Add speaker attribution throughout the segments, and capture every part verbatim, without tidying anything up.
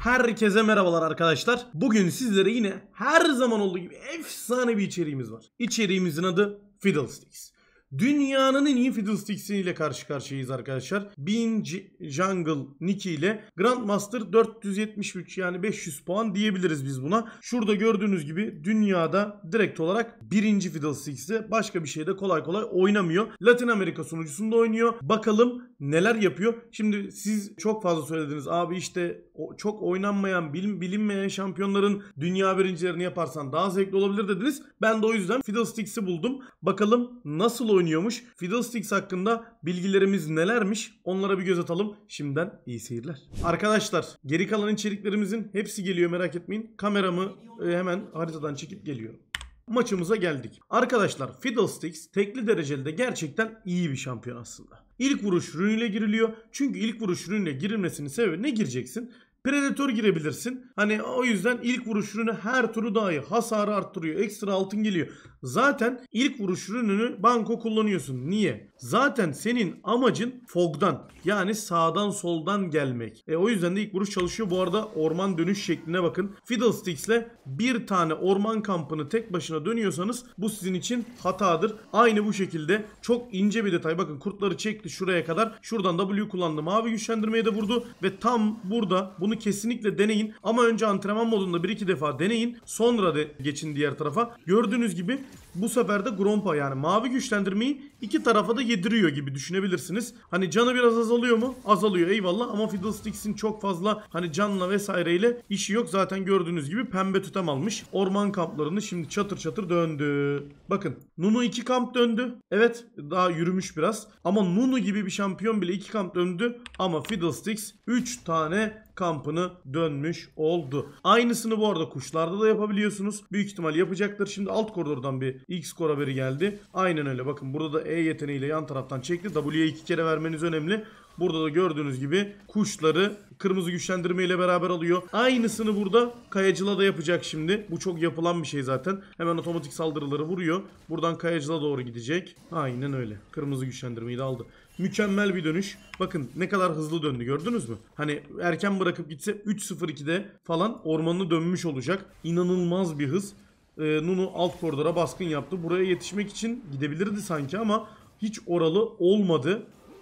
Speaker 1: Herkese merhabalar arkadaşlar. Bugün sizlere yine her zaman olduğu gibi efsane bir içeriğimiz var. İçeriğimizin adı Fiddlesticks. Dünyanın en iyi Fiddlesticks'i ile karşı karşıyayız arkadaşlar. Bean Jungle Nicky ile Grandmaster dört yüz yetmiş üç, yani beş yüz puan diyebiliriz biz buna. Şurada gördüğünüz gibi dünyada direkt olarak birinci Fiddlesticks'te, başka bir şeyde kolay kolay oynamıyor. Latin Amerika sunucusunda oynuyor. Bakalım neler yapıyor. Şimdi siz çok fazla söylediniz. Abi işte çok oynanmayan, bilin, bilinmeyen şampiyonların dünya birincilerini yaparsan daha zevkli olabilir dediniz. Ben de o yüzden Fiddlesticks'i buldum. Bakalım nasıl oynuyormuş. Fiddlesticks hakkında bilgilerimiz nelermiş? Onlara bir göz atalım. Şimdiden iyi seyirler. Arkadaşlar, geri kalan içeriklerimizin hepsi geliyor, merak etmeyin. Kameramı hemen haritadan çekip geliyorum. Maçımıza geldik. Arkadaşlar, Fiddlesticks tekli dereceli de gerçekten iyi bir şampiyon aslında. İlk vuruş rünüyle giriliyor. Çünkü ilk vuruş rünüyle girilmesinin sebebi ne gireceksin? Predator girebilirsin. Hani o yüzden ilk vuruş ürünü her turu daha iyi. Hasarı arttırıyor. Ekstra altın geliyor. Zaten ilk vuruş ürününü banko kullanıyorsun. Niye? Zaten senin amacın fog'dan, yani sağdan soldan gelmek. E, o yüzden de ilk vuruş çalışıyor. Bu arada orman dönüş şekline bakın. Fiddlesticks'le bir tane orman kampını tek başına dönüyorsanız bu sizin için hatadır. Aynı bu şekilde çok ince bir detay. Bakın kurtları çekti şuraya kadar. Şuradan W kullandı. Mavi güçlendirmeye de vurdu. Ve tam burada bunu kesinlikle deneyin. Ama önce antrenman modunda bir iki defa deneyin. Sonra da geçin diğer tarafa. Gördüğünüz gibi bu sefer de Grompa, yani mavi güçlendirmeyi iki tarafa da yediriyor gibi düşünebilirsiniz. Hani canı biraz azalıyor mu? Azalıyor, eyvallah, ama Fiddlesticks'in çok fazla hani canla vesaireyle işi yok. Zaten gördüğünüz gibi pembe tütem almış. Orman kamplarını şimdi çatır çatır döndü. Bakın, Nunu iki kamp döndü. Evet, daha yürümüş biraz. Ama Nunu gibi bir şampiyon bile iki kamp döndü. Ama Fiddlesticks üç tane kampını dönmüş oldu. Aynısını bu arada kuşlarda da yapabiliyorsunuz. Büyük ihtimal yapacaktır. Şimdi alt koridordan bir X-Core haberi geldi. Aynen öyle. Bakın burada da E yeteneğiyle yan taraftan çekti. W'ye iki kere vermeniz önemli. Burada da gördüğünüz gibi kuşları kırmızı güçlendirme ile beraber alıyor. Aynısını burada Kayacıl'a da yapacak şimdi. Bu çok yapılan bir şey zaten. Hemen otomatik saldırıları vuruyor. Buradan Kayacıl'a doğru gidecek. Aynen öyle. Kırmızı güçlendirmeyi de aldı. Mükemmel bir dönüş. Bakın ne kadar hızlı döndü, gördünüz mü? Hani erken bırakıp gitse üç sıfır iki'de falan ormanını dönmüş olacak. İnanılmaz bir hız. Ee, Nunu alt koridora baskın yaptı. Buraya yetişmek için gidebilirdi sanki ama hiç oralı olmadı.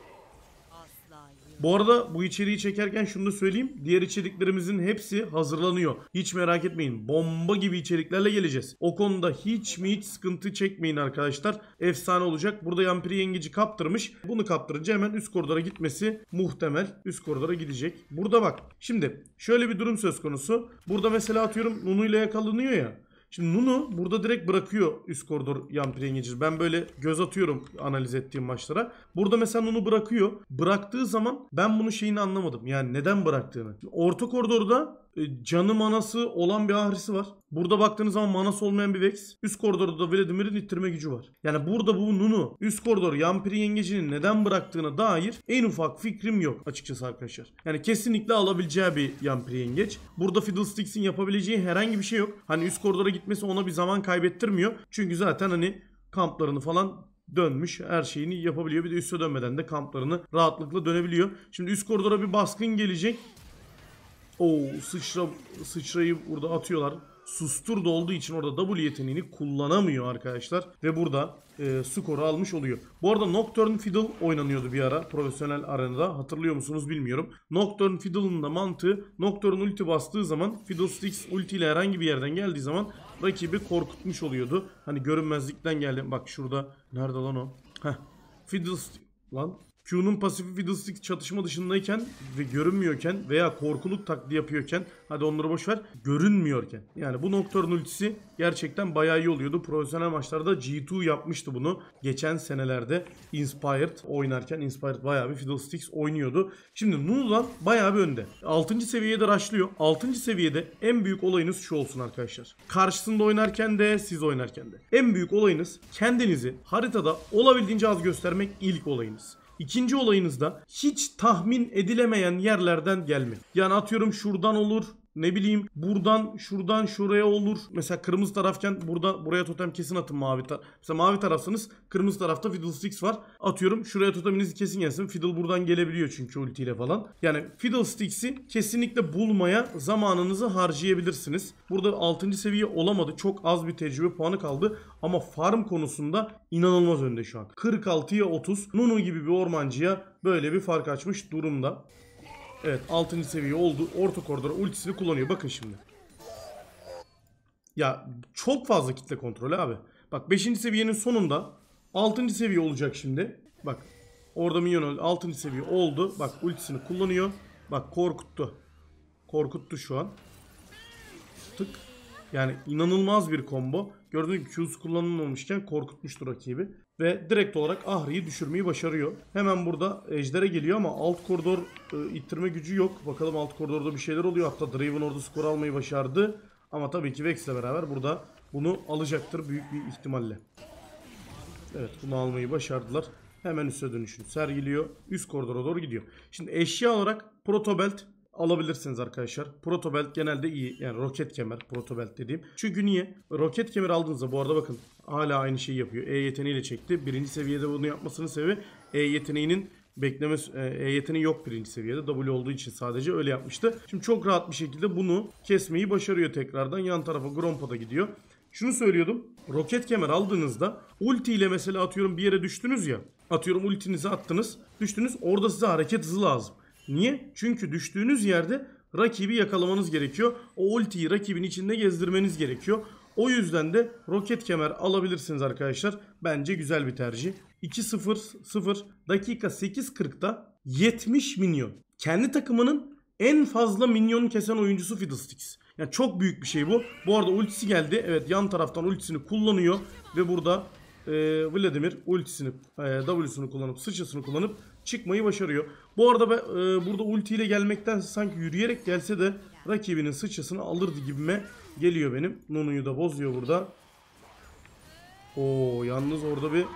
Speaker 1: Bu arada bu içeriği çekerken şunu da söyleyeyim. Diğer içeriklerimizin hepsi hazırlanıyor. Hiç merak etmeyin. Bomba gibi içeriklerle geleceğiz. O konuda hiç mi hiç sıkıntı çekmeyin arkadaşlar. Efsane olacak. Burada Yampiri yengeci kaptırmış. Bunu kaptırınca hemen üst koridora gitmesi muhtemel. Üst koridora gidecek. Burada bak. Şimdi şöyle bir durum söz konusu. Burada mesela atıyorum Nunu ile yakalanıyor ya. Şimdi Nunu burada direkt bırakıyor üst koridor Yampiri yengeci. Ben böyle göz atıyorum analiz ettiğim maçlara. Burada mesela Nunu bırakıyor. Bıraktığı zaman ben bunun şeyini anlamadım. Yani neden bıraktığını. Orta koridorda canı manası olan bir Ahri'si var. Burada baktığınız zaman manası olmayan bir Vex. Üst koridorda da Vladimir'in ittirme gücü var. Yani burada bu Nunu üst koridor Yampiri yengecinin neden bıraktığına dair en ufak fikrim yok açıkçası arkadaşlar. Yani kesinlikle alabileceği bir Yampiri yengeç. Burada Fiddlesticks'in yapabileceği herhangi bir şey yok. Hani üst koridora gitmesi ona bir zaman kaybettirmiyor. Çünkü zaten hani kamplarını falan dönmüş, her şeyini yapabiliyor. Bir de üste dönmeden de kamplarını rahatlıkla dönebiliyor. Şimdi üst koridora bir baskın gelecek. Oo, sıçra, sıçrayı burada atıyorlar. Sustur da olduğu için orada W yeteneğini kullanamıyor arkadaşlar. Ve burada e, skoru almış oluyor. Bu arada Nocturne Fiddle oynanıyordu bir ara profesyonel arenada. Hatırlıyor musunuz bilmiyorum. Nocturne Fiddle'ın da mantığı, Nocturne ulti bastığı zaman Fiddlesticks ultiyle herhangi bir yerden geldiği zaman rakibi korkutmuş oluyordu. Hani görünmezlikten geldi. Bak şurada. Nerede lan o? Heh. Fiddlesticks. Lan. Q'nun pasifi Fiddlesticks çatışma dışındayken ve görünmüyorken veya korkuluk taklidi yapıyorken, hadi onları boş ver, görünmüyorken. Yani bu Nocturne ultisi gerçekten bayağı iyi oluyordu. Profesyonel maçlarda G iki yapmıştı bunu. Geçen senelerde Inspired oynarken Inspired bayağı bir Fiddlesticks oynuyordu. Şimdi Nunu'dan bayağı bir önde. altıncı seviyede rushlıyor. altıncı seviyede en büyük olayınız şu olsun arkadaşlar. Karşısında oynarken de siz oynarken de. En büyük olayınız kendinizi haritada olabildiğince az göstermek, ilk olayınız. İkinci olayınızda hiç tahmin edilemeyen yerlerden gelmek. Yani atıyorum şuradan olur, Ne bileyim buradan şuradan şuraya olur. Mesela kırmızı tarafken burada buraya totem kesin atın mavi taraf. Mesela mavi tarafsanız kırmızı tarafta Fiddlesticks var. Atıyorum şuraya toteminizi kesin gelsin. Fiddle buradan gelebiliyor çünkü ultiyle falan. Yani Fiddlesticks'i kesinlikle bulmaya zamanınızı harcayabilirsiniz. Burada altıncı seviye olamadı. Çok az bir tecrübe puanı kaldı. Ama farm konusunda inanılmaz önde şu an. kırk altıya otuz. Nunu gibi bir ormancıya böyle bir fark açmış durumda. Evet, altıncı seviye oldu. Orta koridora ultisini kullanıyor. Bakın şimdi. Ya çok fazla kitle kontrolü abi. Bak beşinci seviyenin sonunda altıncı seviye olacak şimdi. Bak orada minyon öldü. altıncı seviye oldu. Bak ultisini kullanıyor. Bak korkuttu. Korkuttu şu an. Tık. Yani inanılmaz bir combo. Gördüğünüz gibi Q'su kullanılmamışken korkutmuştur rakibi. Ve direkt olarak Ahri'yi düşürmeyi başarıyor. Hemen burada Ejder'e geliyor ama alt koridor e, ittirme gücü yok. Bakalım alt koridorda bir şeyler oluyor. Hatta Draven orada skor almayı başardı. Ama tabii ki Vex'le beraber burada bunu alacaktır büyük bir ihtimalle. Evet, bunu almayı başardılar. Hemen üste dönüşünü sergiliyor. Üst koridora doğru gidiyor. Şimdi eşya olarak Protobelt alabilirsiniz arkadaşlar. Protobelt genelde iyi. Yani roket kemer Protobelt dediğim. Çünkü niye? Roket kemer aldığınızda bu arada bakın hala aynı şeyi yapıyor. E yeteneğiyle çekti. Birinci seviyede bunu yapmasının sebebi E yeteneğinin bekleme E yeteneği yok birinci seviyede. W olduğu için sadece öyle yapmıştı. Şimdi çok rahat bir şekilde bunu kesmeyi başarıyor tekrardan. Yan tarafa Grompa'da gidiyor. Şunu söylüyordum. Roket kemer aldığınızda ulti ile mesela atıyorum bir yere düştünüz ya. Atıyorum ultinizi attınız. Düştünüz. Orada size hareket hızı lazım. Niye? Çünkü düştüğünüz yerde rakibi yakalamanız gerekiyor. O ultiyi rakibin içinde gezdirmeniz gerekiyor. O yüzden de roket kemer alabilirsiniz arkadaşlar. Bence güzel bir tercih. iki sıfır sıfır dakika sekiz kırkta yetmiş minyon. Kendi takımının en fazla minyon kesen oyuncusu Fiddlesticks. Yani çok büyük bir şey bu. Bu arada ultisi geldi. Evet, yan taraftan ultisini kullanıyor. Ve burada e, Vladimir ultisini, e, W'sunu kullanıp, sıçrasını kullanıp çıkmayı başarıyor. Bu arada ben, e, burada ultiyle gelmekten sanki yürüyerek gelse de rakibinin sıçrasını alırdı gibime geliyor benim. Nunu'yu da bozuyor burada. Oo, yalnız orada bir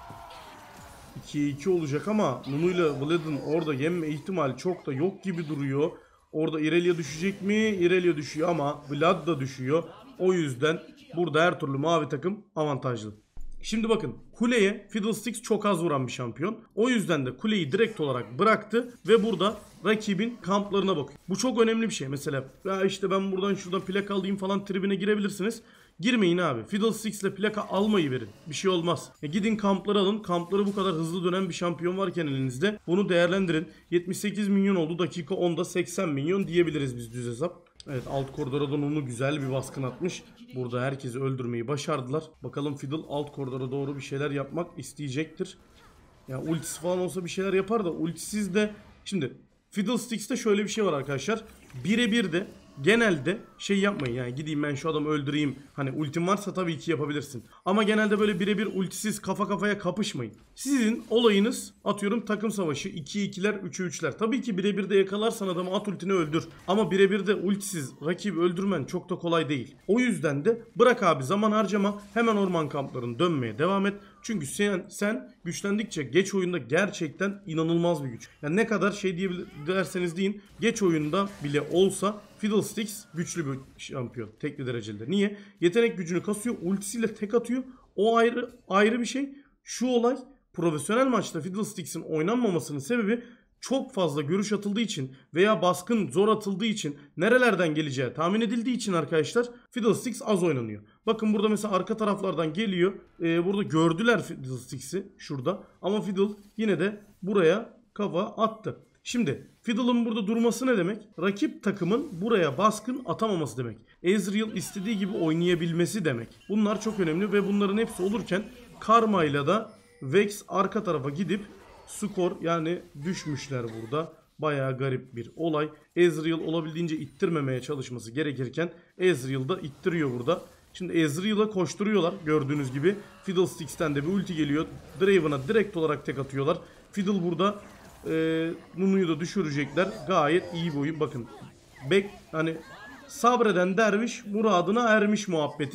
Speaker 1: ikiye iki olacak ama Nunu'yla Vlad'ın orada yenme ihtimali çok da yok gibi duruyor. Orada Irelia düşecek mi? Irelia düşüyor ama Vlad da düşüyor. O yüzden burada her türlü mavi takım avantajlı. Şimdi bakın, kuleye Fiddlesticks çok az vuran bir şampiyon. O yüzden de kuleyi direkt olarak bıraktı ve burada rakibin kamplarına bakıyor. Bu çok önemli bir şey. Mesela ya işte ben buradan şuradan plaka alayım falan tribine girebilirsiniz. Girmeyin abi. Fiddlesticks'le plaka almayı verin. Bir şey olmaz. E gidin kampları alın. Kampları bu kadar hızlı dönen bir şampiyon varken elinizde bunu değerlendirin. yetmiş sekiz milyon oldu. Dakika onda seksen milyon diyebiliriz biz düz hesap. Evet, alt koridora da onu güzel bir baskın atmış. Burada herkesi öldürmeyi başardılar. Bakalım Fiddle alt koridora doğru bir şeyler yapmak isteyecektir. Ya yani ultisi falan olsa bir şeyler yapar da ultisiz de. Şimdi Fiddlesticks'te şöyle bir şey var arkadaşlar. Birebir de genelde şey yapmayın, yani gideyim ben şu adamı öldüreyim. Hani ultim varsa tabii ki yapabilirsin. Ama genelde böyle birebir ultisiz kafa kafaya kapışmayın. Sizin olayınız atıyorum takım savaşı ikiye ikiler üçe üçler. Tabii ki birebir de yakalarsan adamı at ultini öldür. Ama birebir de ultisiz rakibi öldürmen çok da kolay değil. O yüzden de bırak abi, zaman harcama, hemen orman kamplarını dönmeye devam et. Çünkü sen, sen güçlendikçe geç oyunda gerçekten inanılmaz bir güç. Yani ne kadar şey diyebilirseniz deyin, geç oyunda bile olsa Fiddlesticks güçlü bir şampiyon. Tekli dereceli. Niye? Yetenek gücünü kasıyor. Ultisiyle tek atıyor. O ayrı ayrı bir şey. Şu olay, profesyonel maçta Fiddlesticks'in oynanmamasının sebebi çok fazla görüş atıldığı için veya baskın zor atıldığı için, nerelerden geleceği tahmin edildiği için arkadaşlar Fiddlesticks az oynanıyor. Bakın burada mesela arka taraflardan geliyor. Ee, burada gördüler Fiddlesticks'i şurada. Ama Fiddle yine de buraya kafa attı. Şimdi Fiddle'ın burada durması ne demek? Rakip takımın buraya baskın atamaması demek. Ezreal istediği gibi oynayabilmesi demek. Bunlar çok önemli ve bunların hepsi olurken Karma'yla da Vex arka tarafa gidip skor, yani düşmüşler burada. Bayağı garip bir olay. Ezreal olabildiğince ittirmemeye çalışması gerekirken Ezreal da ittiriyor burada. Şimdi Ezreal'a koşturuyorlar gördüğünüz gibi. Fiddlesticks'ten de bir ulti geliyor. Draven'a direkt olarak tek atıyorlar. Fiddle burada e, Nunu'yu da düşürecekler. Gayet iyi bir oyun. Bakın, bek hani sabreden derviş muradına ermiş muhabbeti.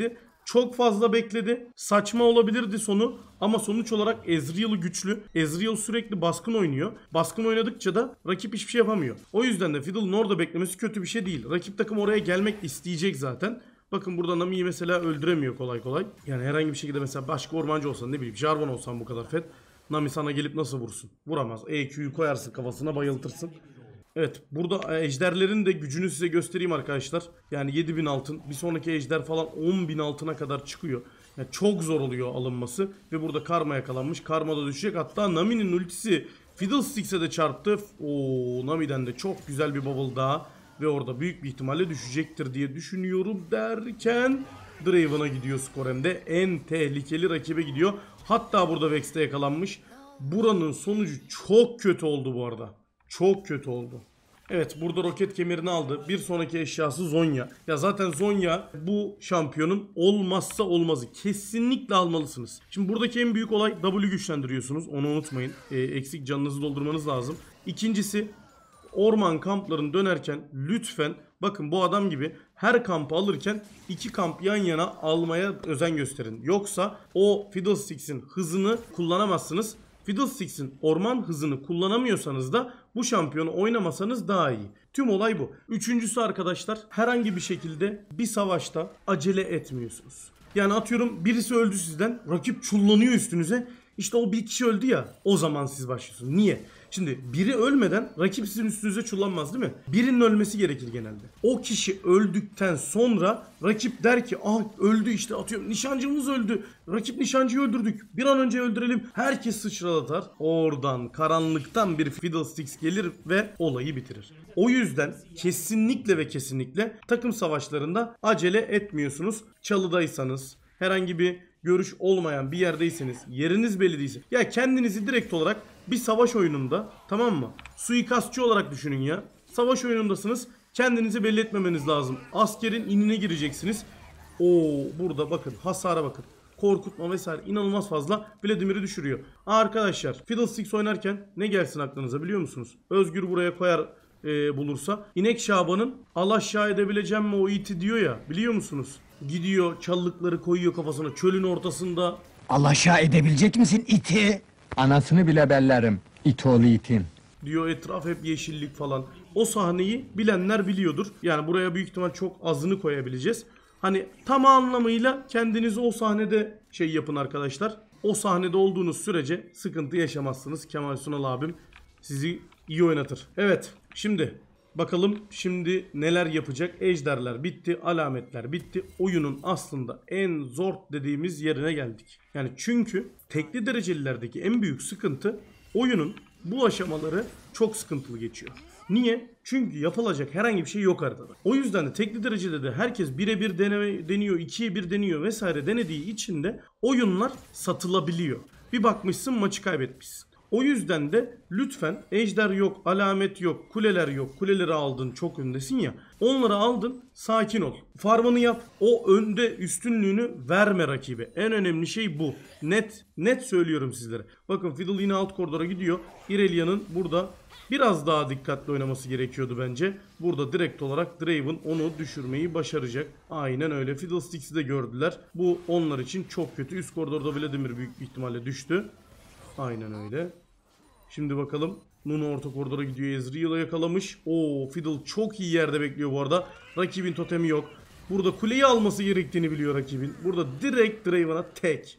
Speaker 1: Çok fazla bekledi. Saçma olabilirdi sonu ama sonuç olarak Ezreal'ı güçlü. Ezreal sürekli baskın oynuyor. Baskın oynadıkça da rakip hiçbir şey yapamıyor. O yüzden de Fiddle'ın orada beklemesi kötü bir şey değil. Rakip takım oraya gelmek isteyecek zaten. Bakın burada Nami'yi mesela öldüremiyor kolay kolay. Yani herhangi bir şekilde mesela başka ormancı olsan, ne bileyim Jarvan olsan bu kadar fed, Nami sana gelip nasıl vursun? Vuramaz. E Q'yu koyarsın kafasına, bayıltırsın. Evet, burada ejderlerin de gücünü size göstereyim arkadaşlar. Yani yedi bin altın, bir sonraki ejder falan on bin altına kadar çıkıyor. Yani çok zor oluyor alınması ve burada karma yakalanmış. Karma da düşecek. Hatta Nami'nin ultisi Fiddlesticks'e de çarptı. Oo, Nami'den de çok güzel bir bubble daha ve orada büyük bir ihtimalle düşecektir diye düşünüyorum derken Draven'a gidiyor skor, hem de en tehlikeli rakibe gidiyor. Hatta burada Vex'te yakalanmış. Buranın sonucu çok kötü oldu bu arada. Çok kötü oldu. Evet, burada roket kemerini aldı. Bir sonraki eşyası Zhonya. Ya zaten Zhonya bu şampiyonun olmazsa olmazı. Kesinlikle almalısınız. Şimdi buradaki en büyük olay W güçlendiriyorsunuz. Onu unutmayın. E, eksik canınızı doldurmanız lazım. İkincisi, orman kamplarını dönerken lütfen bakın bu adam gibi her kampı alırken iki kamp yan yana almaya özen gösterin. Yoksa o Fiddlesticks'in hızını kullanamazsınız. Fiddlesticks'in orman hızını kullanamıyorsanız da bu şampiyonu oynamasanız daha iyi. Tüm olay bu. Üçüncüsü arkadaşlar, herhangi bir şekilde bir savaşta acele etmiyorsunuz. Yani atıyorum birisi öldü sizden, rakip çullanıyor üstünüze. İşte o bir kişi öldü ya, o zaman siz başlıyorsunuz. Niye? Şimdi biri ölmeden rakip sizin üstünüze çullanmaz değil mi? Birinin ölmesi gerekir genelde. O kişi öldükten sonra rakip der ki ah öldü işte, atıyorum nişancımız öldü. Rakip nişancıyı öldürdük. Bir an önce öldürelim. Herkes sıçralatar. Oradan karanlıktan bir Fiddlesticks gelir ve olayı bitirir. O yüzden kesinlikle ve kesinlikle takım savaşlarında acele etmiyorsunuz. Çalıdaysanız, herhangi bir görüş olmayan bir yerdeyseniz, yeriniz belli değilse, ya kendinizi direkt olarak bir savaş oyununda, tamam mı, suikastçı olarak düşünün ya. Savaş oyunundasınız, kendinizi belli etmemeniz lazım. Askerin inine gireceksiniz. Oo, burada bakın hasara bakın. Korkutma vesaire inanılmaz fazla Vladimir'i düşürüyor. Arkadaşlar Fiddlesticks oynarken ne gelsin aklınıza biliyor musunuz? Özgür buraya koyar e, bulursa. İnek Şaban'ın al aşağı edebileceğim mi o iti diyor ya, biliyor musunuz? Gidiyor çalılıkları koyuyor kafasına çölün ortasında.
Speaker 2: Al aşağı edebilecek misin iti? Anasını bile bellerim. İt oğlu itin.
Speaker 1: Diyor, etraf hep yeşillik falan. O sahneyi bilenler biliyordur. Yani buraya büyük ihtimal çok azını koyabileceğiz. Hani tam anlamıyla kendinizi o sahnede şey yapın arkadaşlar. O sahnede olduğunuz sürece sıkıntı yaşamazsınız. Kemal Sunal abim sizi iyi oynatır. Evet, şimdi bakalım şimdi neler yapacak. Ejderler bitti, alametler bitti. Oyunun aslında en zor dediğimiz yerine geldik. Yani çünkü tekli derecelilerdeki en büyük sıkıntı, oyunun bu aşamaları çok sıkıntılı geçiyor. Niye? Çünkü yapılacak herhangi bir şey yok haritada. O yüzden de tekli derecede de herkes bire bir deneme, deniyor, ikiye bir deniyor vesaire denediği için de oyunlar satılabiliyor. Bir bakmışsın maçı kaybetmişsin. O yüzden de lütfen ejder yok, alamet yok, kuleler yok. Kuleleri aldın, çok öndesin ya. Onları aldın, sakin ol. Farmını yap. O önde üstünlüğünü verme rakibe. En önemli şey bu. Net, net söylüyorum sizlere. Bakın Fiddle yine alt koridora gidiyor. Irelia'nın burada biraz daha dikkatli oynaması gerekiyordu bence. Burada direkt olarak Draven onu düşürmeyi başaracak. Aynen öyle. Fiddlesticks'i de gördüler. Bu onlar için çok kötü. Üst koridorda Vladimir büyük bir ihtimalle düştü. Aynen öyle. Şimdi bakalım. Nunu orta koridora gidiyor. Ezreal'ı yakalamış. Oo, Fiddle çok iyi yerde bekliyor bu arada. Rakibin totemi yok. Burada kuleyi alması gerektiğini biliyor rakibin. Burada direkt Draven'a tek.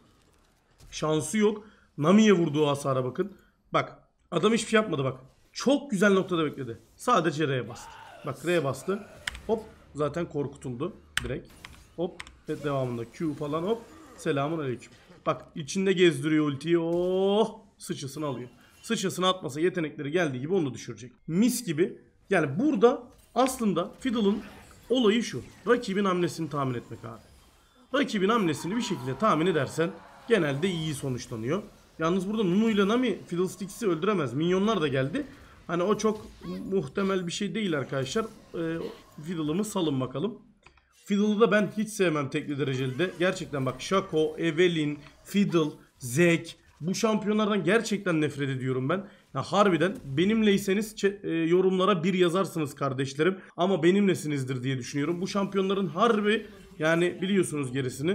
Speaker 1: Şansı yok. Nami'ye vurduğu hasara bakın. Bak adam hiçbir şey yapmadı bak. Çok güzel noktada bekledi. Sadece R'ye bastı. Bak R'ye bastı. Hop, zaten korkutuldu direkt. Hop ve devamında Q falan hop. Selamun aleyküm. Bak içinde gezdiriyor ultiyi. Oh, sıçrasını alıyor. Sıçrasını atmasa yetenekleri geldiği gibi onu düşürecek. Mis gibi. Yani burada aslında Fiddle'ın olayı şu. Rakibin hamlesini tahmin etmek abi. Rakibin hamlesini bir şekilde tahmin edersen genelde iyi sonuçlanıyor. Yalnız burada Nunu ile Nami Fiddlesticks'i öldüremez. Minyonlar da geldi. Hani o çok muhtemel bir şey değil arkadaşlar. Ee, Fiddle'ımı salın bakalım. Fiddle'ı da ben hiç sevmem tekli dereceli de. Gerçekten bak Shaco, Evelynn, Fiddle, Zek. Bu şampiyonlardan gerçekten nefret ediyorum ben. Ya harbiden benimleyseniz e, yorumlara bir yazarsınız kardeşlerim. Ama benimlesinizdir diye düşünüyorum. Bu şampiyonların harbi yani biliyorsunuz gerisini.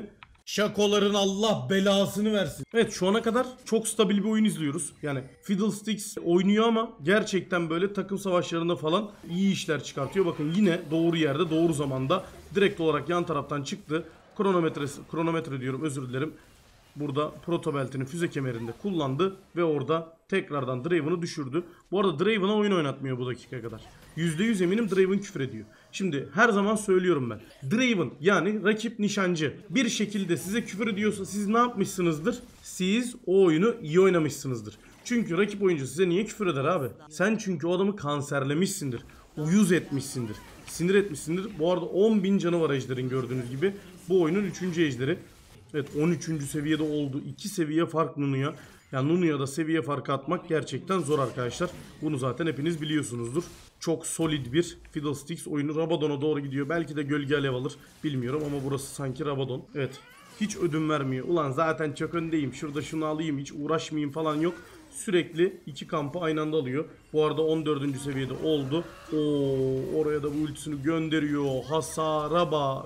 Speaker 1: Şakoların Allah belasını versin. Evet, şu ana kadar çok stabil bir oyun izliyoruz. Yani Fiddlesticks oynuyor ama gerçekten böyle takım savaşlarında falan iyi işler çıkartıyor. Bakın yine doğru yerde doğru zamanda direkt olarak yan taraftan çıktı. Kronometresi, kronometre diyorum, özür dilerim. Burada protobeltini füze kemerinde kullandı ve orada tekrardan Draven'ı düşürdü. Bu arada Draven'a oyun oynatmıyor bu dakika kadar. yüzde yüz eminim Draven küfür ediyor. Şimdi her zaman söylüyorum ben. Draven yani rakip nişancı bir şekilde size küfür ediyorsa siz ne yapmışsınızdır? Siz o oyunu iyi oynamışsınızdır. Çünkü rakip oyuncu size niye küfür eder abi? Sen çünkü o adamı kanserlemişsindir. Uyuz etmişsindir. Sinir etmişsindir. Bu arada on bin canı var ejderin, gördüğünüz gibi. Bu oyunun üçüncü ejderi. Evet, on üçüncü seviyede oldu. iki seviye fark Nunu'ya. Yani Nunu'ya da seviye farkı atmak gerçekten zor arkadaşlar. Bunu zaten hepiniz biliyorsunuzdur. Çok solid bir Fiddlesticks oyunu. Rabadon'a doğru gidiyor. Belki de gölge alev alır. Bilmiyorum ama burası sanki Rabadon. Evet. Hiç ödün vermiyor. Ulan zaten çok öndeyim. Şurada şunu alayım. Hiç uğraşmayayım falan yok. Sürekli iki kampı aynı anda alıyor. Bu arada on dördüncü seviyede oldu. Oo, oraya da bu ultisini gönderiyor. Hasara bak.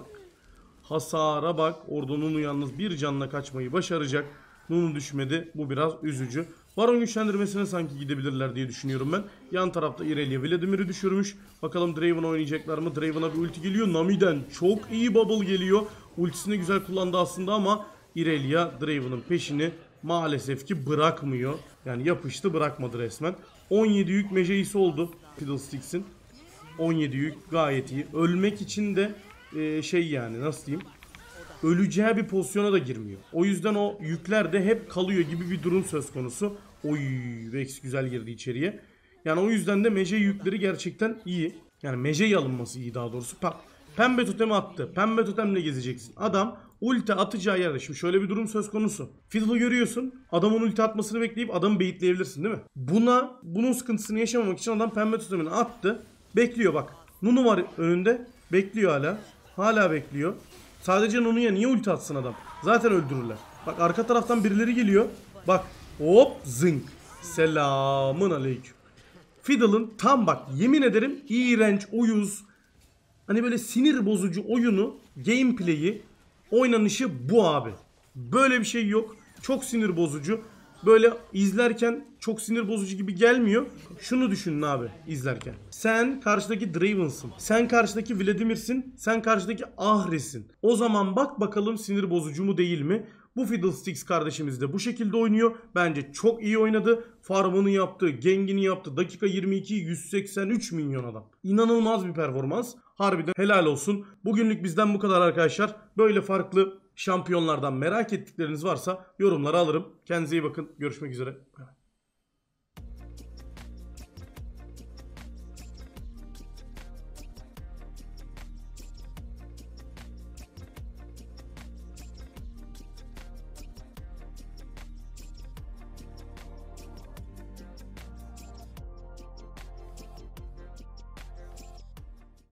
Speaker 1: Hasara bak. Orada Nunu yalnız bir canla kaçmayı başaracak. Nunu düşmedi. Bu biraz üzücü. Baron güçlendirmesine sanki gidebilirler diye düşünüyorum ben. Yan tarafta Irelia Vladimir'i düşürmüş. Bakalım Draven oynayacaklar mı? Draven'a bir ulti geliyor. Nami'den çok iyi bubble geliyor. Ultisini güzel kullandı aslında ama Irelia Draven'ın peşini maalesef ki bırakmıyor. Yani yapıştı, bırakmadı resmen. on yedi yük meceisi oldu Fiddlesticks'in. on yedi yük gayet iyi. Ölmek için de e, şey yani nasıl diyeyim? Öleceği bir pozisyona da girmiyor. O yüzden o yükler de hep kalıyor gibi bir durum söz konusu. Oy, Vex güzel girdi içeriye. Yani o yüzden de Mece yükleri gerçekten iyi. Yani Mece'yi alınması iyi daha doğrusu. Bak, pembe totemi attı. Pembe totemle gezeceksin. Adam ulti atacağı yerde. Şimdi şöyle bir durum söz konusu. Fiddle'ı görüyorsun. Adamın ulti atmasını bekleyip adamı baitleyebilirsin değil mi? Buna, bunun sıkıntısını yaşamamak için adam pembe totemini attı. Bekliyor bak. Nunu var önünde. Bekliyor hala. Hala bekliyor. Sadece Nunu'ya niye ulti atsın adam? Zaten öldürürler. Bak arka taraftan birileri geliyor. Bak hop zınk. Selamın aleyküm. Fiddle'ın tam bak yemin ederim iğrenç, uyuz, hani böyle sinir bozucu oyunu, gameplay'i, oynanışı bu abi. Böyle bir şey yok. Çok sinir bozucu. Böyle izlerken çok sinir bozucu gibi gelmiyor. Şunu düşünün abi izlerken. Sen karşıdaki Draven'sın. Sen karşıdaki Vladimir'sin. Sen karşıdaki Ahri'sin. O zaman bak bakalım sinir bozucu mu değil mi? Bu Fiddlesticks kardeşimiz de bu şekilde oynuyor. Bence çok iyi oynadı. Farmını yaptı, gengini yaptı. Dakika yirmi iki, yüz seksen üç milyon adam. İnanılmaz bir performans. Harbiden helal olsun. Bugünlük bizden bu kadar arkadaşlar. Böyle farklı şampiyonlardan merak ettikleriniz varsa yorumlara alırım. Kendinize iyi bakın. Görüşmek üzere.